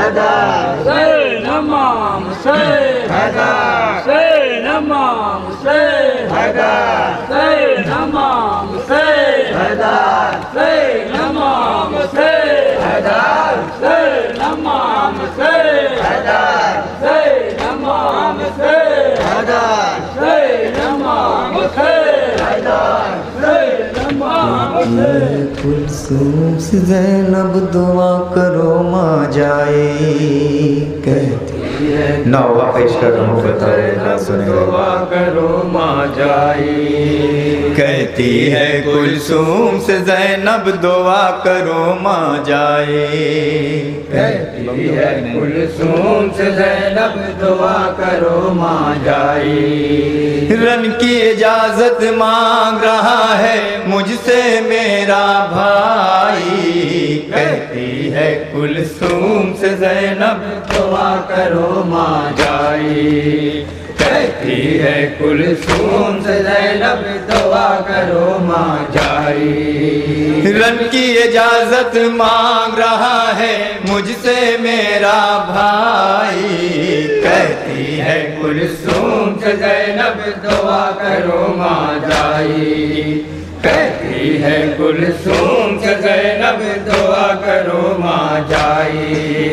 حسین امام حسین حسین امام حسین حسین امام حسین حسین امام حسین حسین امام حسین حسین امام حسین حسین امام حسین حسین امام حسین کلثوم سے زینب دعا کرو ماں جائے کہتی ہے نوہ پیش کر رہا ہوں بتائے سنے دعا کرو ماں جائے کہتی ہے کلثوم سے زینب دعا کرو ماں جائے کہتی ہے کلثوم سے زینب دعا کرو ماں جائے رن کی اجازت مانگ رہا ہے مجھ سے میرا بھائی کہتی ہے کلثوم سے زینب دعا کرو ماں جائے کہتی ہے کلثوم سے زینب دعا کرو ماں جائے رن کی اجازت مانگ رہا ہے مجھ سے میرا بھائی کہتی ہے کلثوم سے زینب دعا کرو ماں جائے کہتی ہے کلثوم سے زینب دعا کرو ماں جائے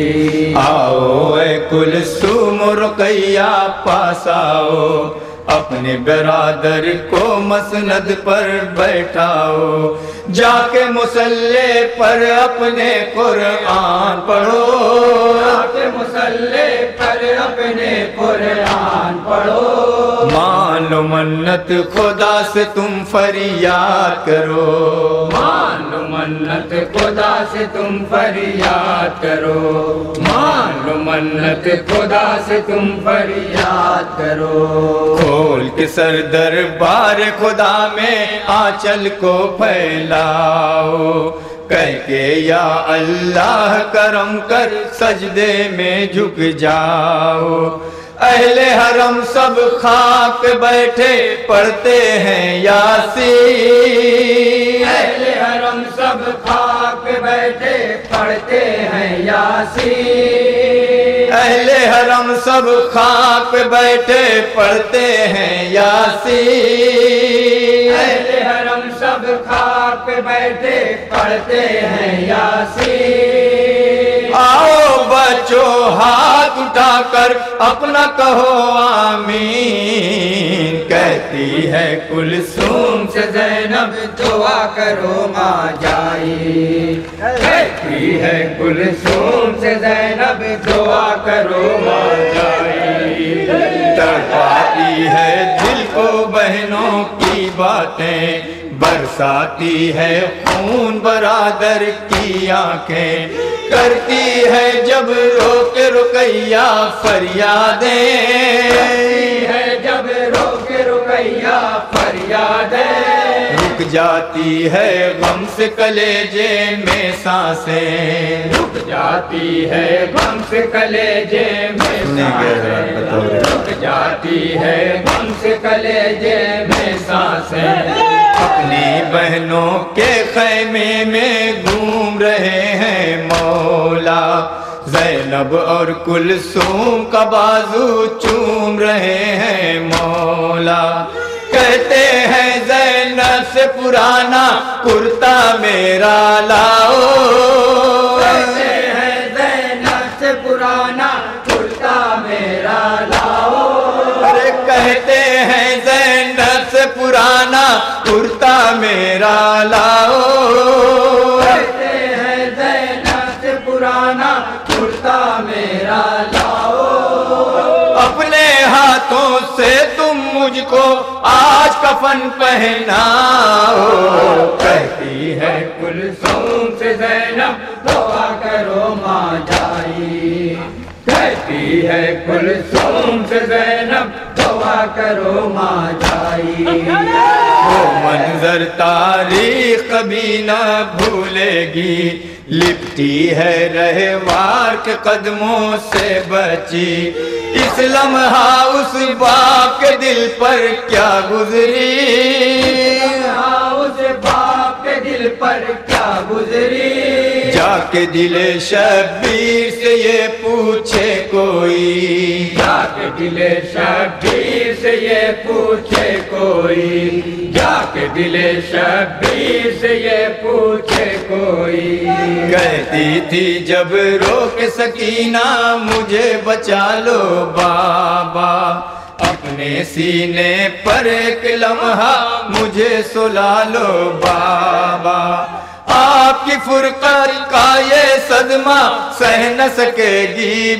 آؤ اے کلثوم رقیہ پاس آؤ اپنے برادر کو مسند پر بیٹھاؤ جا کے مصلی پر اپنے قرآن پڑھو جا کے مصلی پر اپنے قرآن پڑھو مان لو منت خدا سے تم فریاد کرو مان لو منت خدا سے تم فریاد کرو مان لو منت خدا سے تم فریاد کرو کھول کے سر دربار خدا میں آنچل کو پھیلاؤ کہہ کے یا اللہ کرم کر سجدے میں جھک جاؤ اہل حرم سب خاک پہ بیٹھے پڑھتے ہیں یاسین اہل حرم سب خاک پہ بیٹھے پڑھتے ہیں یاسین اہل حرم سب خاک پہ بیٹھے پڑھتے ہیں یاسین اہل حرم سب خاک پہ بیٹھے پڑھتے ہیں یاسین آؤ بچوں ہاتھ اٹھا کر اپنا کہو آمین کہتی ہے کلثوم سے زینب دعا کرو ماں جائے کہتی ہے کلثوم سے زینب دعا کرو ماں جائے تڑپاتی ہے دل کو بہنوں کی باتیں برساتی ہے خون برادر کی آنکھیں کرتی ہے جب رو کے رقیہ فریادیں ہے جب رو کے رقیہ فریادیں رک جاتی ہے غم سے کلیجے میں سانسیں رک جاتی ہے غم سے کلیجے میں سانسیں رک جاتی ہے غم سے کلیجے میں سانسیں اپنی بہنوں کے خیمے میں گھوم رہے ہیں مولا زینب اور کلثوم کا بازو چوم رہے ہیں مولا کہتے ہیں زینب سے پرانا کرتا میرا لاؤ کہتے ہیں زینب سے پرانا کرتا میرا لاؤ ارے کہتے ہیں زینب سے پرانا کرتا میرا لاؤ کہتے ہیں زینب سے پرانا کرتا میرا لاؤ اپنے ہاتھوں سے تم مجھ کو آج کفن پہناؤ کہتی ہے کلثوم سے زینب دعا کرو ماں جائے کہتی ہے کلثوم سے زینب دعا کرو ماں جائے وہ منظر تاریخ کبھی نہ بھولے گی لپٹی ہے رہوار کے قدموں سے بچی اس لمحہ اس باپ کے دل پر کیا گزری اس باپ کے دل پر کیا گزری جا کے دل شبیر سے یہ پوچھے کوئی، جا کے دل شبیر سے یہ پوچھے کوئی، جا کے دل شبیر سے یہ پوچھے کوئی۔ کہتی تھی جب رو کے سکینہ مجھے بچا لو بابا، اپنے سینے پر ایک لمحہ مجھے سلا لو بابا، آپ کی فرقت کا یہ صدمہ سہ نہ سکے گی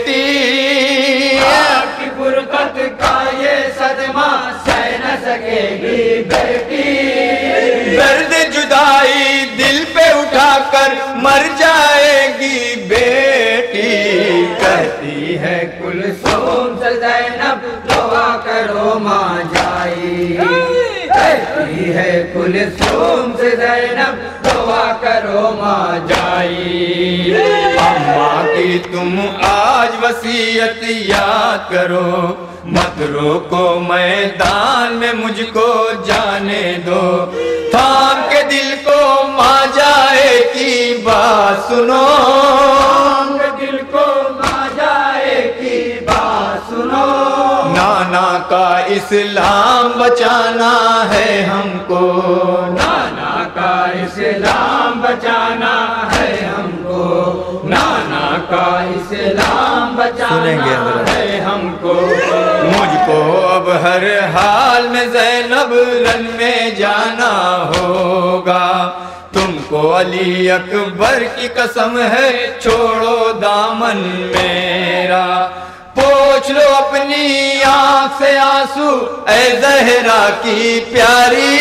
بیٹی، آپ کی فرقت کا یہ صدمہ سہ نہ سکے گی بیٹی، درد جدائی دل پہ اٹھا کر مر جائے گی بیٹی، کہتی ہے کلثوم سے زینب دعا کرو ماں جائی، کہتی ہے کلثوم سے زینب دعا کرو ماں جائی۔ اماں کی تم آج وصیت یاد کرو، مت روکو میدان میں مجھ کو جانے دو، تھام کے دل کو ماں جائے کی بات سنو، تھام کے دل کو ماں جائے کی بات سنو، نانا کا اسلام بچانا ہے ہم کو، نانا کا اسلام بچانا ہے ہم کو، نانا کا اسلام سنیں گے بچانا حضرت۔ ہے ہم کو، مجھ کو اب ہر حال میں زینب رن میں جانا ہوگا، تم کو علی اکبر کی قسم ہے چھوڑو دامن میرا، پوچھ لو اپنی آنکھ سے آنسو اے زہرا کی پیاری،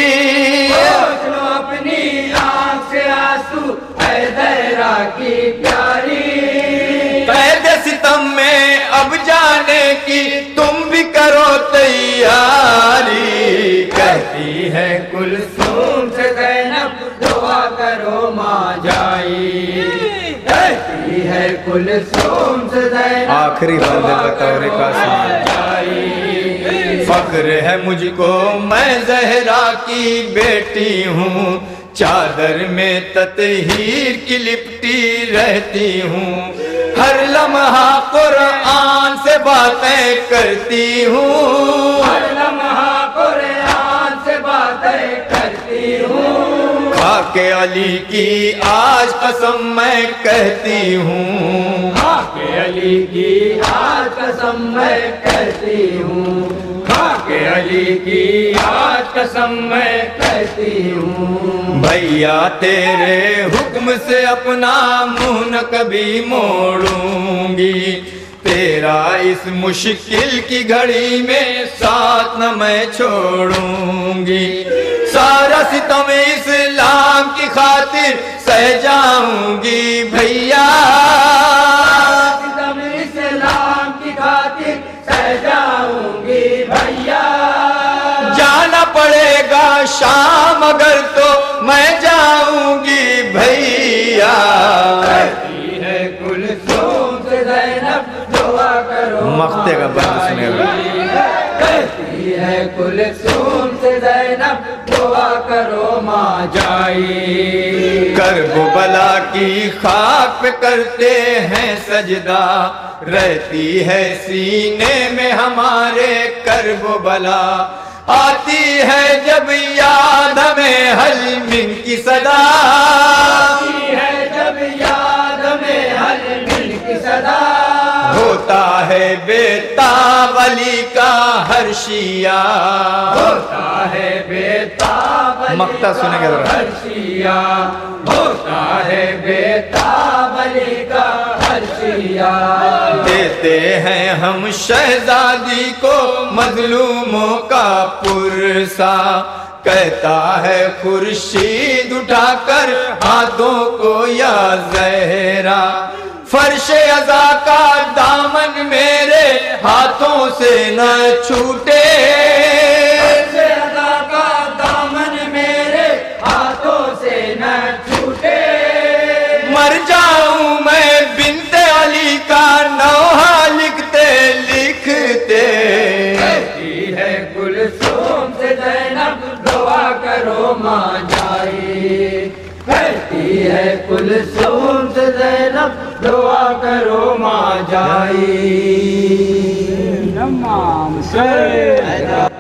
پوچھ لو اپنی آنکھ سے آنسو اے زہرا کی پیاری، قید ستم میں اب جانے کی تم بھی کرو تیاری، کہتی ہے کلثوم سے زینب دعا کرو ماں جائی، کہتی ہے کلثوم سے زینب آخری بند بطور قاسم جائی، فخر ہے مجھ کو میں زہرا کی بیٹی ہوں، چادر میں تطہیر کی لپٹی رہتی ہوں، ہر لمحہ قرآن سے باتیں کرتی ہوں، ہر لمحہ قرآن سے باتیں کرتی ہوں، کھا کے علی کی آج قسم میں کہتی ہوں، کھا کے علی کی آج قسم میں کہتی ہوں، کھا کے علی کی آج قسم میں کہتی ہوں، بھیا تیرے حکم سے اپنا منہ نہ کبھی موڑوں گی، تیرا اس مشکل کی گھڑی میں ساتھ نہ میں چھوڑوں گی، سارا ستم اسلام کی خاطر سہ جاؤں گی بھیا، ستم اسلام کی خاطر سہ جاؤں گی بھیا، جانا پڑے گا شام اگر تو میں جاؤں گی بھیا، کہتی ہے کلثوم سے زینب دعا کرو مقتے کا بند سنے گا، کہتی ہے کلثوم سے زینب دعا کرو ماں جائی، کرب و بلا کی خاک پہ کرتے ہیں سجدہ، رہتی ہے سینے میں ہمارے کرب و بلا، آتی ہے جب یاد ہمیں حلم کی صدا، آتی ہے جب یاد میں حلم کی صدا، ہوتا ہے بیتاب علی کا ہر شیعہ، ہوتا ہے بیتاب علی مقطع سنیں گے ذرا، کا ہر شیعہ، ہوتا ہے بیتاب علی کا ہر شیعہ، دیتے ہیں ہم شہزادی کو مظلوموں کا پرسا، کہتا ہے خورشید اٹھا کر ہاتھوں کو یا زہرا، فرش عزا کا دامن میرے ہاتھوں سے نہ چھوٹے، فرش عزا کا دامن میرے ہاتھوں سے نہ چھوٹے، مر جاؤں میں بنت علی کا نوحہ لکھتے لکھتے، کہتی ہے کلثوم سے زینب دعا کرو ماں جائی، کہتی ہے کلثوم سے زینب دعا کرو ماں جائی. امام حسین